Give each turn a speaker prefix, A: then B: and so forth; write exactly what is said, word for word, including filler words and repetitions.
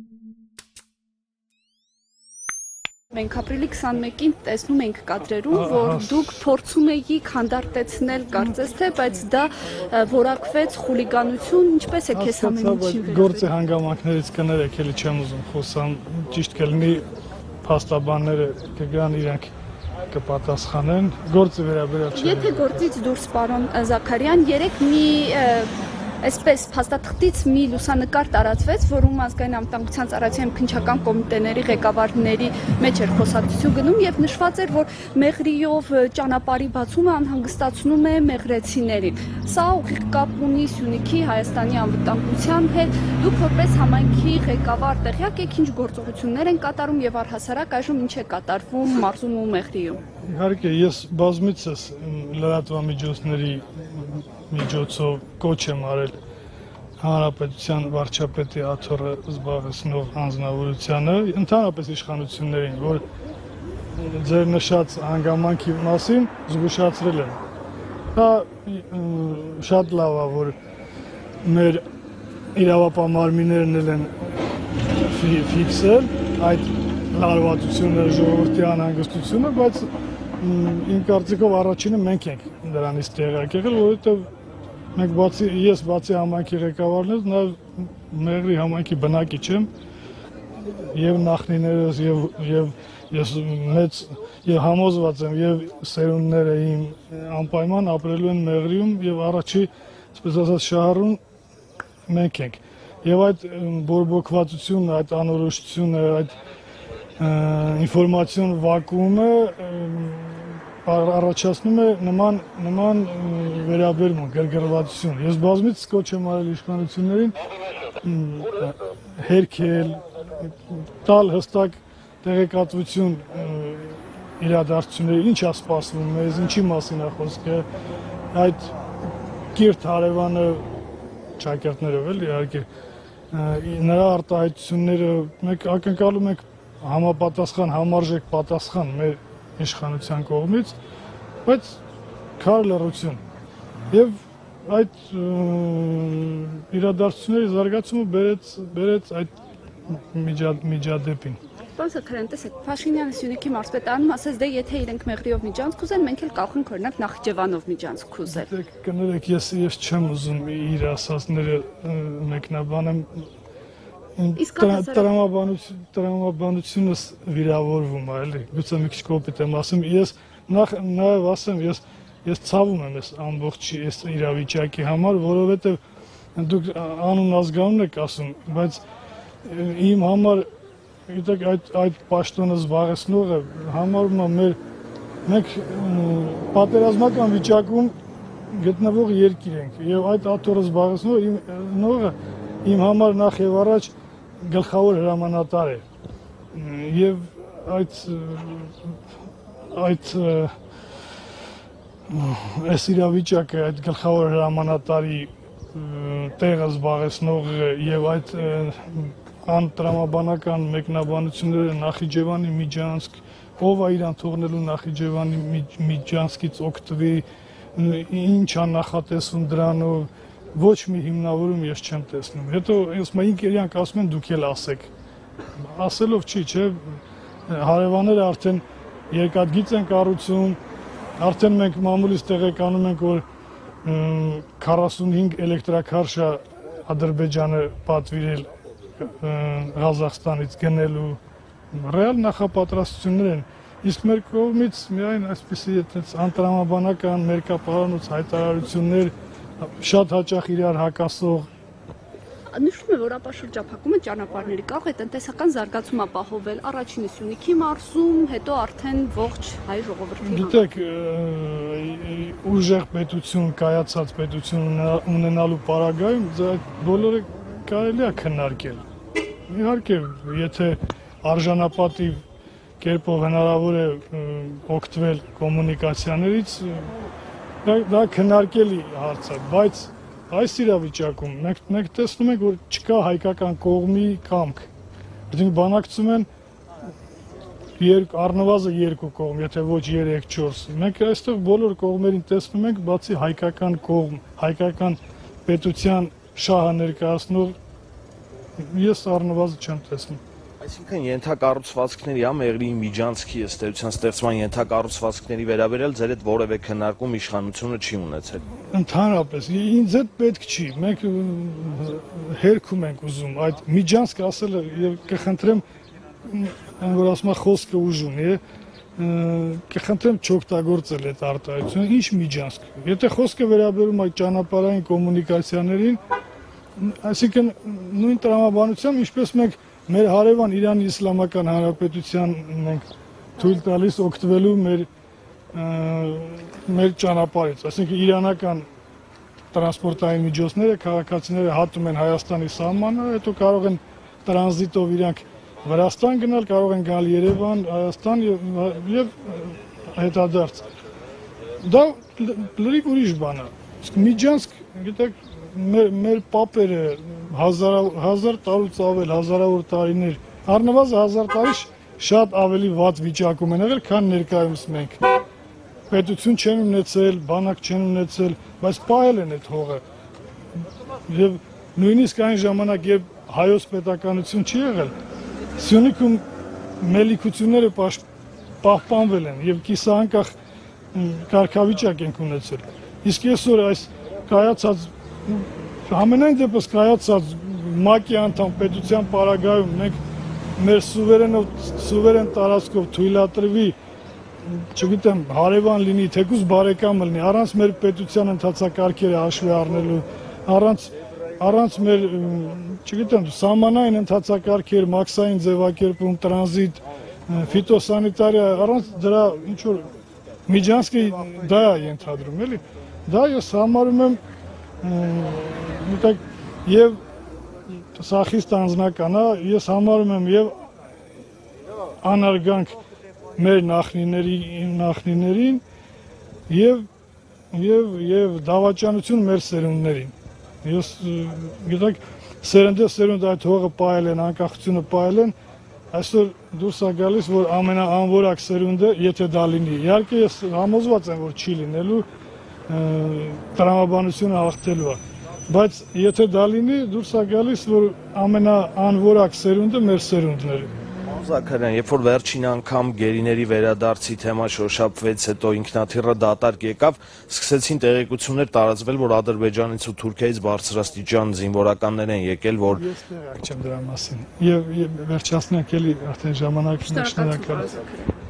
A: Մենք ապրիլի քսանմեկին տեսնում ենք կադրերում, որ դուք փորձում եք հանդարտեցնել, կարծես թե, բայց դա որակվեց խուլիգանություն, ինչպես է քեզ ամեն ինչին վերաբերում։
B: Գործի հանգամանքներից կներեք, էլի չեմ ուզում խոսամ, ճիշտ կլինի փաստաբանները կգան իրենք կպատասխանեն, գործի վերաբերյալ չէ։
A: Եթե գործից դուրս, պարոն Զաքարյան, երեք մի Այսպես փաստաթղթից մի լուսանկար տարածվեց, որում ազգային անվտանգության ծառայության քննչական կոմիտեների ղեկավարների մեջ էր խոսակցություն գնում եւ նշված էր, որ Մեղրիով ճանապարհի բացումը անհանգստացնում է մեղրեցիներին։ Սա ուղիղ կապ ունի Սյունիքի Հայաստանի անվտանգության հետ։ Դուք որպես համայնքի ղեկավար տեղյակ եք ինչ գործողություններ են կատարում եւ առհասարակ այժմ ինչ է կատարվում մարզում ու Մեղրիում։
B: Իհարկե, ես բազմիցս լրատվամիջոցների միջոցով կոչ եմ արել Հանրապետության վարչապետի աթոռը զբաղեցնող անձնավորությանը, ընդհանրապես իշխանություններին, որ ձեր նշած հանգամանքի մասին զգուշացրել են։ Դա շատ լավ է, որ մեր իրավապահ մարմիններն են ֆիքսել այդ լարվածությունը, ժողովրդի անհանգստությունը, բայց իմ կարծիքով առաջինը մենք ենք դրանից տեղյակ եղել, որովհետև մենք բացի ես բացի համայնքի ղեկավարներից նաև Մեղրի համայնքի բնակիչ եմ եւ նախնիներս եւ եւ ես մեծ եւ համոզված եմ եւ սերունդները իմ անպայման ապրելու են Մեղրիում եւ առաջի, այսպես ասած, շահառուն մենք ենք եւ այդ բորբոքվածությունը, այդ անորոշությունը, այդ ինֆորմացիոն վակուումը առաջացնում է նման նման վերաբերմունք, գրգռվածություն։ Ես բազմից կոչ եմ արել իշխանություններին հերքել, տալ հստակ տեղեկատվություն իրադարձությունների, ինչ է սպասվում մեզ, ինչի մասին է խոսքը, այդ կիրթ հարևանը ճակերտներով էլ իհարկե նրա արտահայտությունները մենք ակնկալում ենք համապատասխան, համարժեք պատասխան մեր իշխանության կողմից, բայց քար լռություն եւ այդ իրադարձությունների զարգացումը բերեց բերեց այդ միջադեպին։
A: Պարոն Զաքարյան, տեսեք, Փաշինյանը Սյունիքի մարզպետարանում ասաց, դե եթե իրենք Մեղրիով միջանցք ուզեն, մենք էլ կարող ենք օրինակ Նախիջևանով միջանցք ուզել։
B: Դեք կներեք, ես ես չեմ ուզում իր ասածները մեկնաբանեմ։ Տրամաբանությունս վիրավորվում է, էլի, գուցե մի քիչ կոպիտ եմ ասում, ես նախ նաև ասեմ, ես ես ցավում եմ այս ամբողջ այս իրավիճակի համար, որովհետև դուք անուն ազգանուն եք ասում, բայց իմ համար գիտեք այդ այդ պաշտոնը զբաղեցնողը համարում է մեր մենք պատերազմական վիճակում գտնվող երկիր ենք եւ այդ աթոռը զբաղեցնողը իմ նողը իմ համար նախ եւ առաջ գլխավոր հրամանատար է եւ այդ այդ այս իրավիճակը այդ գլխավոր հրամանատարի տեղը զբաղեցնողը եւ այդ անտրամաբանական մեկնաբանությունները Նախիջևանի միջանցք, ով է իրան թողնելու Նախիջևանի միջանցքից օգտվի, ինչ է նախատեսում դրանով ոչ մի հիմնավորում ես չեմ տեսնում։ Հետո ես մենք իրանք ասում են դուք էլ ասեք։ Ասելով չի, չէ, հարևանները արդեն երկաթգիծ են կառուցում, արդեն մենք մամուլից տեղեկանում ենք, որ քառասունհինգ էլեկտրակարշ է Ադրբեջանը պատվիրել Ղազախստանից գնելու ռեալ նախապատրաստություններ են, իսկ մեր կողմից միայն այսպիսի անտրամաբանական մերկապարանոց հայտարարություններ շատ հաճախ իրար հակասող։
A: Նշվում է, որ ապաշրջափակումը ճանապարհների կարող է տնտեսական զարգացում ապահովել առաջինը Սյունիքի մարզում, հետո արդեն ողջ հայ ժողովրդի համար։
B: Գիտեք, ուժեղ պետություն, կայացած պետություն ունենալու պարագայում այդ բոլորը կարելի է քննարկել։ Իհարկե, եթե արժանապատիվ կերպով հնարավոր է օգտվել կոմունիկացիաներից, դա քննարկելի հարց է, բայց այս իրավիճակում մենք մենք տեսնում ենք, որ չկա հայկական կողմի կամք։ Այսինքն բանակցում են առնվազն երկու կողմ, եթե ոչ երեք չորս։ Մենք այստեղ բոլոր կողմերին տեսնում ենք, բացի հայկական կողմ, հայկական պետության շահը ներկայացնող ես առնվազն չեմ տեսնում։
C: Այսինքն ենթակառուցվածքների հա մեղրի միջանցքի ըստ էության ստեղծման ենթակառուցվածքների վերաբերյալ ձեր հետ որևէ քննարկում իշխանությունը չի ունեցել։
B: Ընդհանրապես ինձ հետ պետք չի, մենք հերքում ենք ուզում այդ միջանցք ասելը եւ կխնդրեմ որ ասում խոսքը ուժ ունի, կխնդրեմ չօգտագործել այդ արտահայտությունը, ինչ միջանցք։ Եթե խոսքը վերաբերում այդ ճանապարհային կոմունիկացիաներին, այսինքն նույն տրամաբանությամբ ինչպես մենք մեր հարևան Իրանի Իսլամական Հանրապետության մենք թույլ տալիս օգտվելու մեր մեր ճանապարհից, այսինքն իրանական տրանսպորտային միջոցները քաղաքացիները հատում են Հայաստանի սահմանը, հետո կարող են տրանզիտով իրանք Վրաստան գնալ, կարող են գալ Երևան, Հայաստան եւ հետադարձ։ Դա լրիվ ուրիշ բան է։ Իսկ միջանցք, գիտեք, մեր պապերը հազար տարուց ավել, հազարավոր տարիներ, առնվազն հազար տարի շատ ավելի վատ վիճակում են եղել, քան ներկայումս մենք։ Պետություն չեն ունեցել, բանակ չեն ունեցել, բայց պահել են այդ հողը։ Եվ նույնիսկ այն ժամանակ, երբ հայոց պետականություն չի եղել, Սյունիքում մելիքությունները պահպանվել են եւ կիսաանկախ կարգավիճակ ենք ունեցել։ Իսկ այսօր այս կայացած ամենայն դեպս կայացած ՄԱԿ-ի անդամ պետության պարագայում մենք մեր սուվերենով սուվերեն տարածքով թույլատրվի, չգիտեմ, հարևան լինի, թեկուզ բարեկամ լինի, առանց մեր պետության ընթացակարգերը հաշվի առնելու, առանց առանց մեր, չգիտեմ, սահմանային ընթացակարգեր, մաքսային ձևակերպում, տրանզիտ, ֆիտոսանիտարիա, առանց դրա ինչ որ միջանցքի դա է ենթադրում, էլի։ Դա ես համարում եմ եւ սա խիստ անձնական է, ես համարում եմ եւ անարգանք մեր նախնիների նախնիներին եւ եւ եւ դավաճանություն մեր սերունդներին։ Ես գիտեք, սերնդե սերունդ այդ հողը պահել են, անկախությունը պահել են, այսօր դուրս է գալիս, որ ամենաանվորակ սերունդը, եթե դա լինի։ Իհարկե ես համոզված եմ, որ չի լինելու, տրամաբանությունը հաղթելու է, բայց եթե դա լինի, դուրս է գալիս, որ ամենաանվորակ սերունդը մեր սերունդն է։
C: Զաքարյան, երբ որ վերջին անգամ գերիների վերադարձի թեմա շոշափվեց, հետո ինքնաթիռը դատարկ եկավ, սկսեցին տեղեկություններ տարածվել, որ Ադրբեջանից ու Թուրքիայից բարձրաստիճան զինվորականներ են եկել, որ
B: Ես տեղյակ չեմ դրա մասին։ Եվ վերջացնենք էլի արդեն ժամանակն է, շնորհակալ եմ։